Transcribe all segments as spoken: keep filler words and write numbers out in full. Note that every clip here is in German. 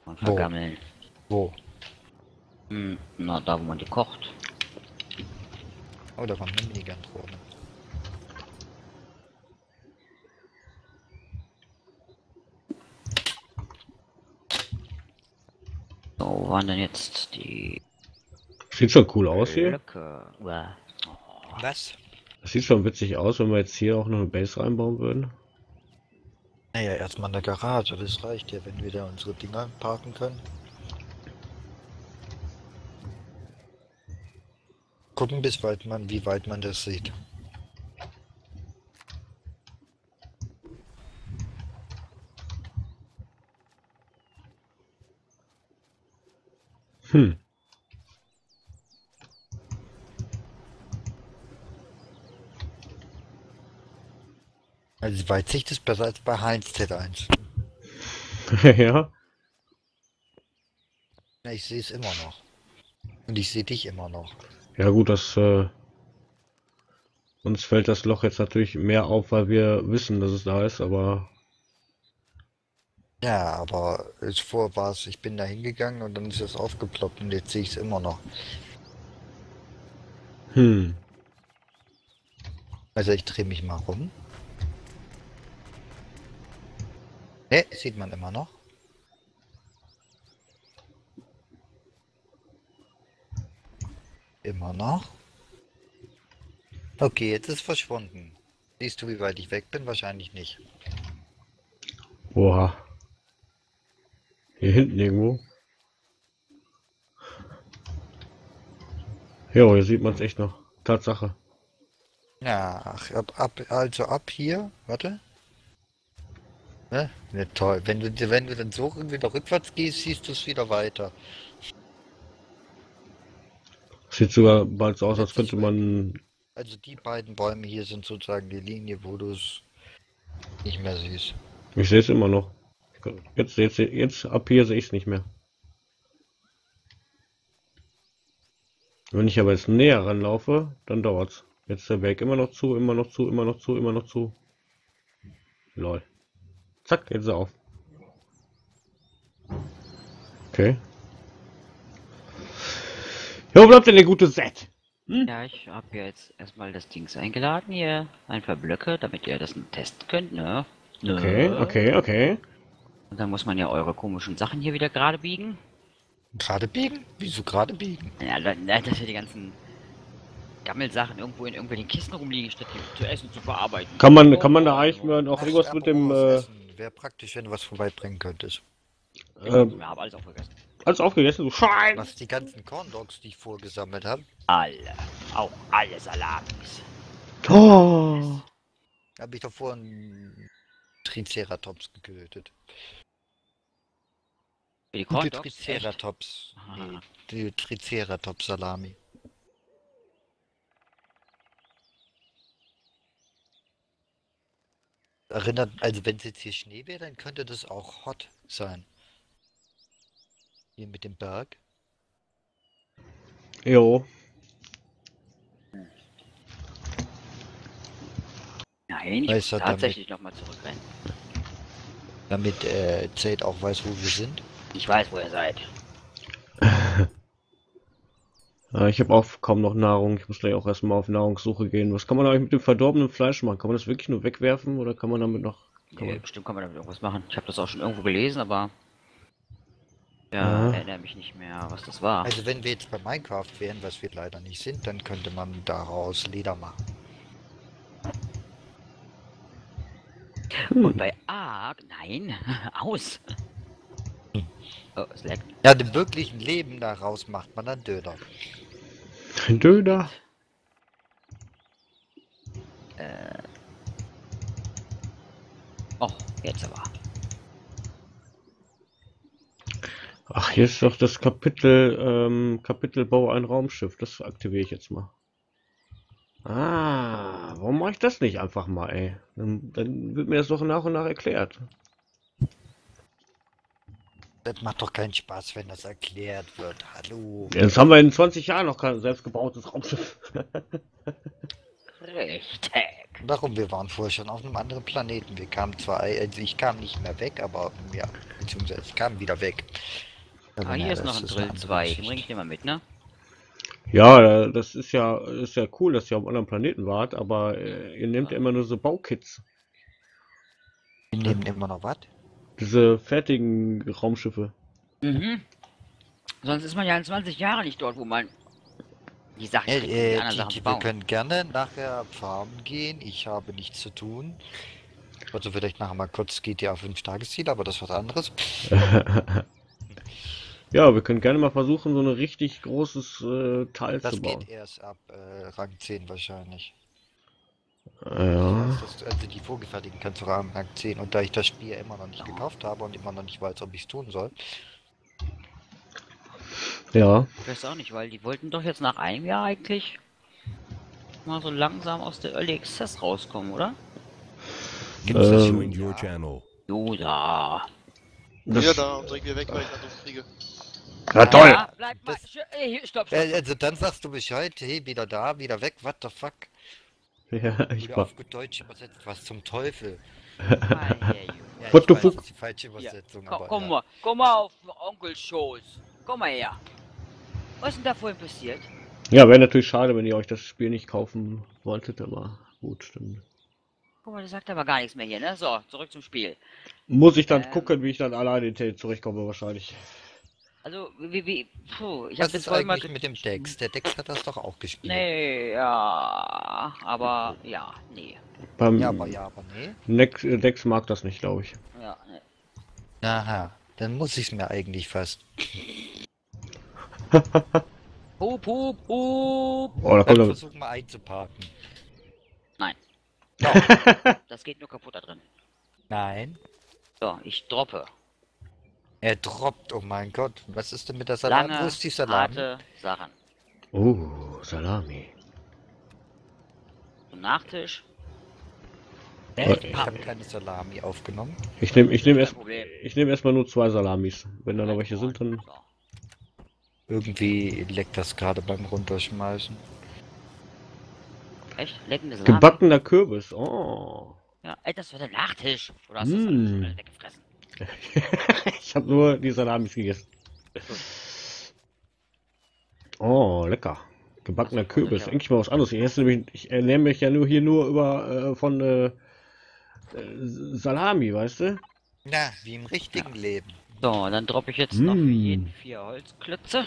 Und Wo? vergammeln. Wo? Hm, na, da wo man die kocht. Oh, da kommt eine Minigun-Drohne. So, wo waren denn jetzt die Sieht schon cool aus hier. Blöcke? Uah. Was? Das sieht schon witzig aus, wenn wir jetzt hier auch noch eine Base reinbauen würden. Naja, erstmal eine Garage, das reicht ja, wenn wir da unsere Dinger parken können. Gucken, bis weit man, wie weit man das sieht. Hm. Also die Weitsicht ist besser als bei Heinz Z eins. Ja. Ja, ich sehe es immer noch. Und ich sehe dich immer noch. Ja gut, das äh, uns fällt das Loch jetzt natürlich mehr auf, weil wir wissen, dass es da ist, aber Ja, aber es vor war es, ich bin da hingegangen und dann ist es aufgeploppt und jetzt sehe ich es immer noch. hm. Also ich drehe mich mal rum. Ne, sieht man immer noch. Immer noch. Okay, jetzt ist verschwunden. Siehst du, wie weit ich weg bin? Wahrscheinlich nicht. Oha. Hier hinten irgendwo. Jo, hier sieht man es echt noch. Tatsache. Ja, ach, ab, ab, also ab hier, warte. Ne? Ja, toll. Wenn du, wenn du dann so wieder rückwärts gehst, siehst du es wieder weiter. Sieht sogar bald so aus, als Jetzt könnte ist man. Also die beiden Bäume hier sind sozusagen die Linie, wo du es nicht mehr siehst. Ich sehe es immer noch. Jetzt, jetzt, jetzt ab hier sehe ich es nicht mehr. Wenn ich aber jetzt näher ranlaufe, dann dauert's. Jetzt ist der Weg immer noch zu, immer noch zu, immer noch zu, immer noch zu. Lol. Zack, jetzt ist er auf. Okay. Ja, wo bleibt denn der gute Set? Hm? Ja, ich habe ja jetzt erstmal das Dings eingeladen hier. Ein paar Blöcke, damit ihr das testen könnt, ne? Ne? Okay, okay, okay. Und dann muss man ja eure komischen Sachen hier wieder gerade biegen. Gerade biegen? Wieso gerade biegen? Ja, da- da- dass hier die ganzen Gammelsachen irgendwo in irgendwelchen Kisten rumliegen, statt die zu essen zu verarbeiten. Kann man, kann man da eigentlich mal auch irgendwas mit dem, äh, Wäre praktisch, wenn du was vorbeibringen könntest. Ja, äh, ich habe alles aufgegessen. alles aufgegessen, du Schein! Was die ganzen Corndogs, die ich vorgesammelt habe, Alle. Auch alle Salamis. Oh! habe ich doch vorhin Triceratops getötet. Für die Die Corndogs? Echt? Triceratops. Nee, die Triceratops Salami. Erinnert, also wenn es jetzt hier Schnee wäre, dann könnte das auch hot sein. Hier mit dem Berg. Jo. Nein, ich Weißt muss du, tatsächlich nochmal zurückrennen. Damit äh, Zelt auch weiß, wo wir sind. Ich weiß, wo ihr seid. Äh, ich habe auch kaum noch Nahrung. Ich muss gleich auch erstmal auf Nahrungssuche gehen. Was kann man eigentlich mit dem verdorbenen Fleisch machen? Kann man das wirklich nur wegwerfen oder kann man damit noch... Kann Nee, man... bestimmt kann man damit irgendwas machen. Ich habe das auch schon irgendwo gelesen, aber... Ja, Ja. erinnere mich nicht mehr, was das war. Also wenn wir jetzt bei Minecraft wären, was wir leider nicht sind, dann könnte man daraus Leder machen. Und bei Ark... Nein, aus. Oh, es leckt. Ja, im wirklichen Leben daraus macht man dann Döner. Ein Döner? Äh... Oh, jetzt aber. Ach, hier ist doch das Kapitel, ähm, Kapitel Bau ein Raumschiff. Das aktiviere ich jetzt mal. Ah, warum mache ich das nicht einfach mal, ey? Dann, dann wird mir das doch nach und nach erklärt. Das macht doch keinen Spaß, wenn das erklärt wird. Hallo. Jetzt haben wir in zwanzig Jahren noch kein selbstgebautes Raumschiff. Richtig. Warum? Wir waren vorher schon auf einem anderen Planeten. Wir kamen zwar, also ich kam nicht mehr weg, aber ja, beziehungsweise ich kam wieder weg. Aber Ah, hier na, ist das noch ein eine Drill andere zwei. Den Geschichte. bring ich dir mal mit, ne? Ja, äh, das ist ja, ist ja cool, dass ihr auf einem anderen Planeten wart, aber äh, ihr nehmt ja immer nur so Baukits. Wir nehmen immer noch was? Diese fertigen Raumschiffe. Mhm. Sonst ist man ja in zwanzig Jahren nicht dort, wo man die Sachen Äh, kriegt, um die äh, anderen Sachen Titi, zu wir bauen. können gerne nachher farmen gehen. Ich habe nichts zu tun. Also vielleicht nachher mal kurz G T A fünf Tagesziel, aber das ist was anderes. Ja, wir können gerne mal versuchen, so ein richtig großes äh, Teil Das zu bauen. geht erst ab äh, Rang zehn wahrscheinlich. Ich Ja, weiß, dass, also die vorgefertigten kannst du Rang zehn. Und da ich das Spiel immer noch nicht gekauft habe und immer noch nicht weiß, ob ich es tun soll. ja. Ich weiß auch nicht, weil die wollten doch jetzt nach einem Jahr eigentlich mal so langsam aus der Early Access rauskommen, oder? Gibt's das Ähm, schon? Joined your Ja. channel. Joda. Das, Wieder da und direkt wieder weg, weil ich Anruf kriege. ja, toll! Ja, bleib mal. Das- Schö- Ey, hier, stopp, stopp, Äh, stopp. also dann sagst du Bescheid, hey, wieder da, wieder weg, what the fuck? Ja, ich Oder war. auf gut Deutsch übersetzt, was zum Teufel? Mal her, Junge. Ja, What ich the weiß, fuck? das ist die falsche Übersetzung, Komm, aber komm ja. mal, komm mal auf Onkels Schoß. Komm mal her. Was ist denn da vorhin passiert? Ja, wäre natürlich schade, wenn ihr euch das Spiel nicht kaufen wolltet, aber gut, dann Guck mal, der sagt aber gar nichts mehr hier, ne? So, zurück zum Spiel. muss ich dann Ähm. gucken, wie ich dann alleine in Tate zurechtkomme, wahrscheinlich. Also, wie, wie, puh, ich Was hab jetzt ist vorhin mal... eigentlich mit dem Dex? Der Dex hat das doch auch gespielt. Nee, ja, aber, ja, nee. Beim Ja, aber ja, aber nee. Nex, äh, Dex mag das nicht, glaube ich. Ja, nee. Aha, dann muss ich es mir eigentlich fast. Hup, hup, hup. Oh, da Dann kommt er. versuch mal einzuparken. Das geht nur kaputt da drin. Nein. So, ich droppe. Er droppt, oh mein Gott. Was ist denn mit der Salami? Wo Lange, ist die Salami? harte Sachen. Oh, Salami. So, Nachtisch. Nee, ich habe keine Salami aufgenommen. Ich nehme ich nehm Kein erst, Problem. ich nehm erstmal nur zwei Salamis. Wenn da noch welche sind, dann. So. Irgendwie leckt das gerade beim Runterschmeißen. Echt? Leckende Salami? Gebackener Kürbis. Oh. Ja, ey, das war der Nachtisch. Oder hast du das Mm. alles schnell weggefressen? Ich habe nur die Salamis gegessen. Oh, lecker. Gebackener Das ist Kürbis. sicher. Eigentlich mal was anderes. Ich, esse nämlich, ich ernähre mich ja nur hier nur über äh, von äh, äh, Salami, weißt du? Na, wie im richtigen Leben. So, dann droppe ich jetzt noch für Mm. jeden vier Holzklötze.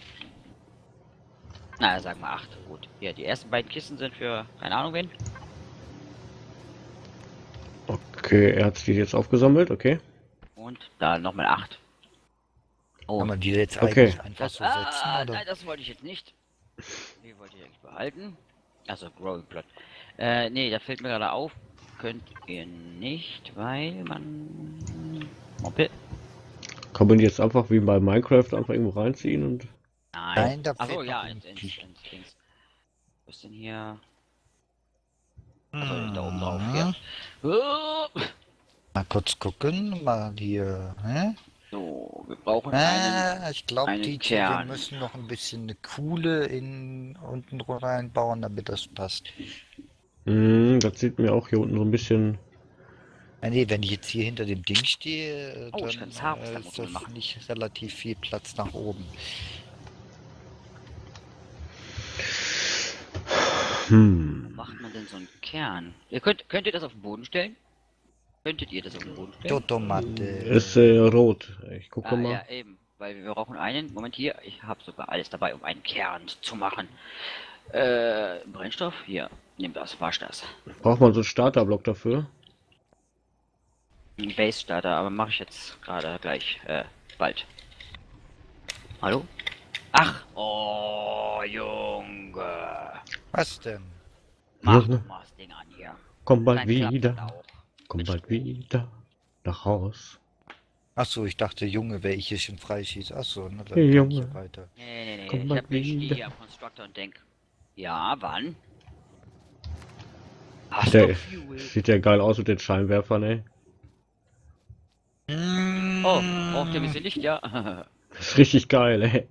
Na, sagen wir acht. Gut. Ja, die ersten beiden Kisten sind für keine Ahnung wen. Okay, er hat die jetzt aufgesammelt, okay. Und da nochmal acht. Oh, Kann man die jetzt Okay. eigentlich einfach das, so setzen, ah, oder? nein, das wollte ich jetzt nicht. Die wollte ich eigentlich behalten. Also Growing Plot. Äh, nee, da fällt mir gerade auf. Könnt ihr nicht, weil man... Moppel. Kann man die jetzt einfach wie bei Minecraft einfach irgendwo reinziehen und. Nein. Nein, da Achso, fehlt ja, noch ins, ein ins, Pi. ins Dings. Was ist denn hier? Achso, Hm. da oben drauf, hier. Oh, Mal kurz gucken, mal hier. Hä? so, wir brauchen einen... Ah, ich glaube, einen die wir Kern. müssen noch ein bisschen eine Kuhle in unten reinbauen, damit das passt. Mm, das sieht mir auch hier unten so ein bisschen. Ah, nee, wenn ich jetzt hier hinter dem Ding stehe, Oh, dann ich kann's haben, äh, das ist muss man das machen. nicht relativ viel Platz nach oben. Wo Hm. macht man denn so einen Kern? Ihr könnt, könnt ihr das auf den Boden stellen? Könntet ihr das auf den Boden stellen? Totomate. Ist äh, rot. Ich gucke Ah, mal. ja, eben. Weil wir brauchen einen. Moment hier, ich habe sogar alles dabei, um einen Kern zu machen. Äh, Brennstoff? Hier, nimm das, wasch das. Braucht man so einen Starterblock dafür? Ein Base Starter, aber mache ich jetzt gerade gleich, äh, bald. Hallo? Ach, oh, Junge. Was denn? Mach Ja, doch mal das Ding an hier. Komm bald Dann klappt das wieder. auch. Komm Mit bald Strom. wieder. Nach Haus. Achso, ich dachte, Junge, wer ich hier schon freischieße. Achso, ne, dann Hey, kann Junge. ich weiter. Nee, nee, nee, Komm ich mal hab ich stehe wieder. hier am Constructor und denk, ja, wann? Hast Der du Fuel? sieht ja geil aus mit den Scheinwerfern, ey. Oh, braucht ihr ein bisschen Licht, ja? Das ist richtig geil, ey.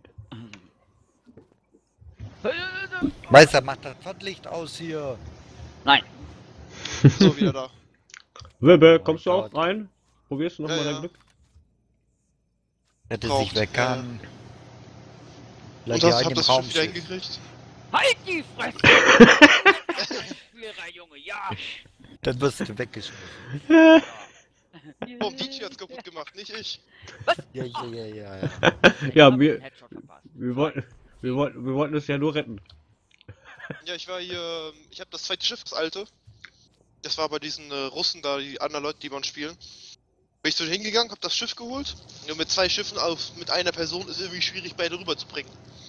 Meister, macht das Licht aus hier. Nein, So, wieder da. Webbe, Oh kommst du auch Gott. rein? Probierst du noch Ja, mal ja. dein Glück? Hätte Braucht, sich vegan. Und Vielleicht hast, ja hab in dem das Schiff Raum. wieder hingekriegt? Halt die Fresse! Spiel rein, Junge, ja! Dann wirst du weggeschmissen. Oh, D J hat's kaputt gemacht, nicht ich. Ja, ja, ja, ja, ja. Ja, Hab ich wir- einen Headshot verpasst. Wir wollten, wir wollten, wir wollten es ja nur retten. Ja, ich war hier, ich habe das zweite Schiff, das alte. Das war bei diesen äh, Russen da, die anderen Leute, die man spielen. Bin ich so hingegangen, hab das Schiff geholt. Nur mit zwei Schiffen auf, mit einer Person ist irgendwie schwierig, beide rüberzubringen.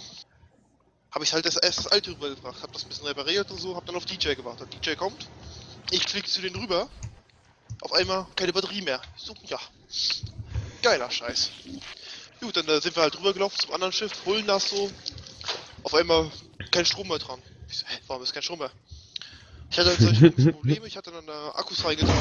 Habe ich halt das, erst das alte rübergebracht, hab das ein bisschen repariert und so, hab dann auf D J gewartet. D J kommt, ich flieg zu denen rüber. Auf einmal keine Batterie mehr. Ich so, ja. Geiler Scheiß. Gut, dann äh, sind wir halt rübergelaufen zum anderen Schiff, holen das so. Auf einmal kein Strom mehr dran. Ich so, hä, warum ist kein Strom mehr? Ich hatte halt solche Probleme, ich hatte dann äh, Akkus reingetan,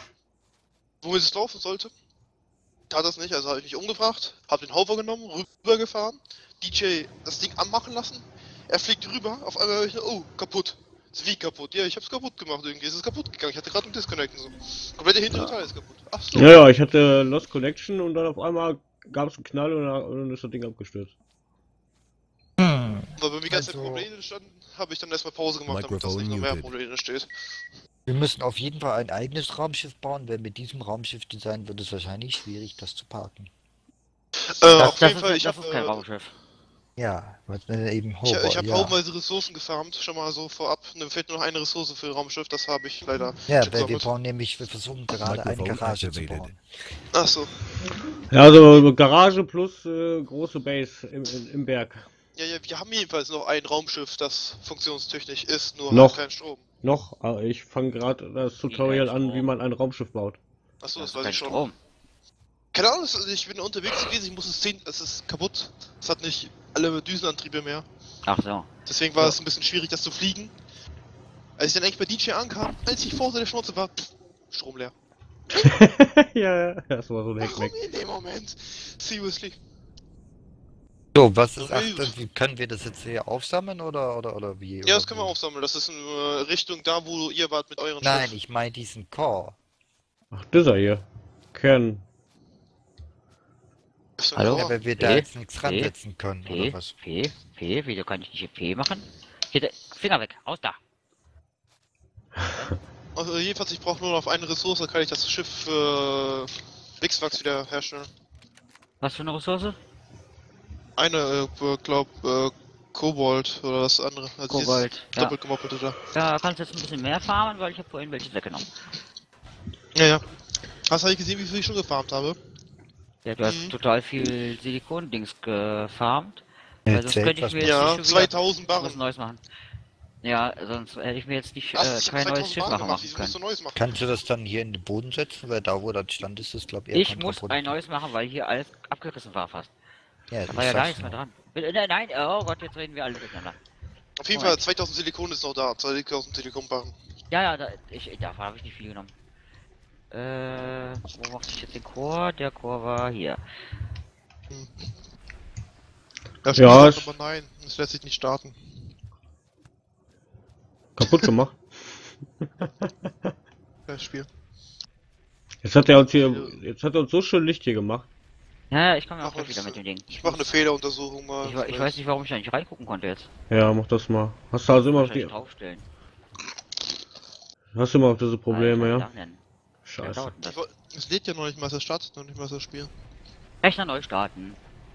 womit es laufen sollte. Tat das nicht, also habe ich mich umgebracht, habe den Hover genommen, rübergefahren, D J das Ding anmachen lassen, er fliegt rüber, auf einmal höre ich nur, oh, kaputt. Ist wie kaputt? Ja, ich hab's kaputt gemacht irgendwie, es ist kaputt gegangen, ich hatte gerade einen Disconnect und so. Komplette hintere Teil ist kaputt. Ach so. Ja, ja, ich hatte Lost Connection und dann auf einmal gab es einen Knall und dann, und dann ist das Ding abgestürzt. Hm. Weil bei mir ganze Also- Probleme entstanden, habe ich dann erstmal Pause gemacht, damit das nicht noch mehr Probleme entsteht. Wir müssen auf jeden Fall ein eigenes Raumschiff bauen, weil mit diesem Raumschiffdesign wird es wahrscheinlich schwierig, das zu parken. Äh, Das, auf das, jeden ist, Fall, ich das habe ist kein äh, Raumschiff. Ja, was äh, eben ich, Hover, ich hab ja. haufenweise Ressourcen gefarmt, schon mal so vorab. Mir fehlt nur noch eine Ressource für Raumschiff, das habe ich leider Ja, schon weil wir gesammelt. bauen nämlich, wir versuchen gerade eine Microphone Garage zu activated. bauen. Ach so. Ja, also Garage plus äh, große Base im, im, im Berg. Ja, ja, wir haben jedenfalls noch ein Raumschiff, das funktionstüchtig ist, nur Noch. halt kein Strom. Noch, aber ich fange gerade das Tutorial kein an, Strom? wie man ein Raumschiff baut. Achso, Das das ist weiß kein ich schon. Strom. Keine Ahnung, das- ich bin unterwegs gewesen, ich muss es sehen, es ist kaputt. Es hat nicht alle Düsenantriebe mehr. Ach so. Deswegen war Ja. es ein bisschen schwierig, das zu fliegen. Als ich dann eigentlich bei D J ankam, als ich vor der Schnauze war, pff, Strom leer. Ja, ja, das war so ein Warum Hackmack. in dem Moment? Seriously. So, was ist, Ja, ach, das, wie, können wir das jetzt hier aufsammeln oder, oder, oder wie? Ja, oder das können wir wo? aufsammeln. Das ist in äh, Richtung da, wo ihr wart mit euren Nein, Schiff. ich meine diesen Core. Ach, dieser hier. Kern. Richtung Hallo? Tor. Ja, weil wir da P, jetzt nichts P, ransetzen können, P, oder was? P, P, wieso kann ich nicht hier P machen? Hier, der- Finger weg, aus da. Also jedenfalls, ich brauche nur noch eine Ressource, dann kann ich das Schiff äh, Wixwax wieder herstellen. Was für eine Ressource? Eine, äh, glaub, äh, Kobold oder das andere. Also dieses Kobold, ja. Doppelt gemoppelte da. Da kannst du jetzt ein bisschen mehr farmen, weil ich habe vorhin welche weggenommen. Ja, ja. Hast du eigentlich gesehen, wie viel ich schon gefarmt habe? Ja, du hast Mhm. total viel Silikon-Dings gefarmt. Ja, Weil sonst zählt könnte ich was mir mit- jetzt Ja, nicht schon wieder zweitausend was Barren. Neues machen. Ja, sonst hätte ich mir jetzt nicht Was? äh, Ich hab kein neues zweitausend Schiff Barren machen, gemacht. machen Wieso können. musst du neues machen? Kannst du das dann hier in den Boden setzen? Weil da, wo das stand, ist das, glaube ich, eher Ich muss ein kontraproduktiv. neues machen, weil hier alles abgerissen war fast. Ja, Da ich war ja gar sag's nichts mehr nur. dran. Äh, Nein, nein, oh Gott, jetzt reden wir alle durcheinander. Auf jeden Moment. Fall, zweitausend Silikon ist noch da. zweitausend Silikonbarren. Ja, ja, da, ich, davon habe ich nicht viel genommen. Äh, wo machte ich jetzt den Chor? Der Chor war hier. Das Ja, ja, es- aber nein, es lässt sich nicht starten. Kaputt gemacht. Das Spiel. Jetzt hat er uns hier, jetzt hat er uns so schön Licht hier gemacht. Ja, ja, ich komme ja auch Mach gleich wieder mit dem Ding. Ich mache eine Fehleruntersuchung mal. Ich, we- ich weiß nicht, warum ich da nicht reingucken konnte jetzt. Ja, mach das mal. Hast du also immer noch die, Wahrscheinlich draufstellen. hast du immer noch diese Probleme, Alter, ja? wie lang denn? Wie lange Scheiße. dauert denn Ich das? woll- Es lädt ja noch nicht mal, es startet noch nicht mal das Spiel. Rechner neu starten.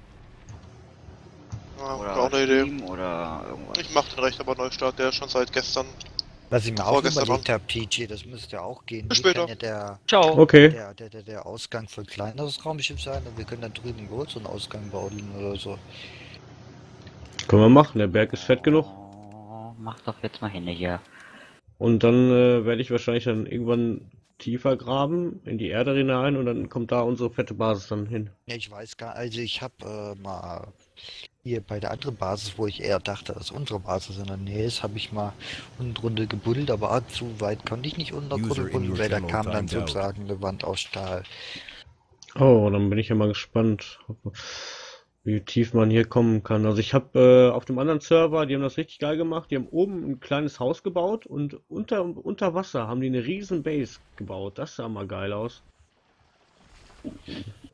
Ja, Oder auch eine Idee. Steam oder irgendwas. Ich mach den Rechner aber neu starten, der ist schon seit gestern. Was ich mir auch Vorgestern überlegt habe, T J, das müsste ja auch gehen. Bis Hier später. kann ja der, Ciao. Okay. der, der, der, der Ausgang für ein kleineres Raumschiff sein und wir können da drüben wohl so einen Ausgang bauen oder so. Können wir machen, der Berg ist fett genug. Oh, mach doch jetzt mal hin hier. Und dann äh, werde ich wahrscheinlich dann irgendwann tiefer graben, in die Erde hinein und dann kommt da unsere fette Basis dann hin. Ja, ich weiß gar also ich habe äh, mal hier bei der anderen Basis, wo ich eher dachte, dass unsere Basis in der Nähe ist, habe ich mal unten drunter gebuddelt, aber ah, zu weit konnte ich nicht unter User drunter in buddeln, your weil da channel kam dann timed out. sozusagen eine Wand aus Stahl. Oh, dann bin ich ja mal gespannt. wie tief man hier kommen kann. Also ich habe äh, auf dem anderen Server, die haben das richtig geil gemacht. Die haben oben ein kleines Haus gebaut und unter, unter Wasser haben die eine riesen Base gebaut. Das sah mal geil aus.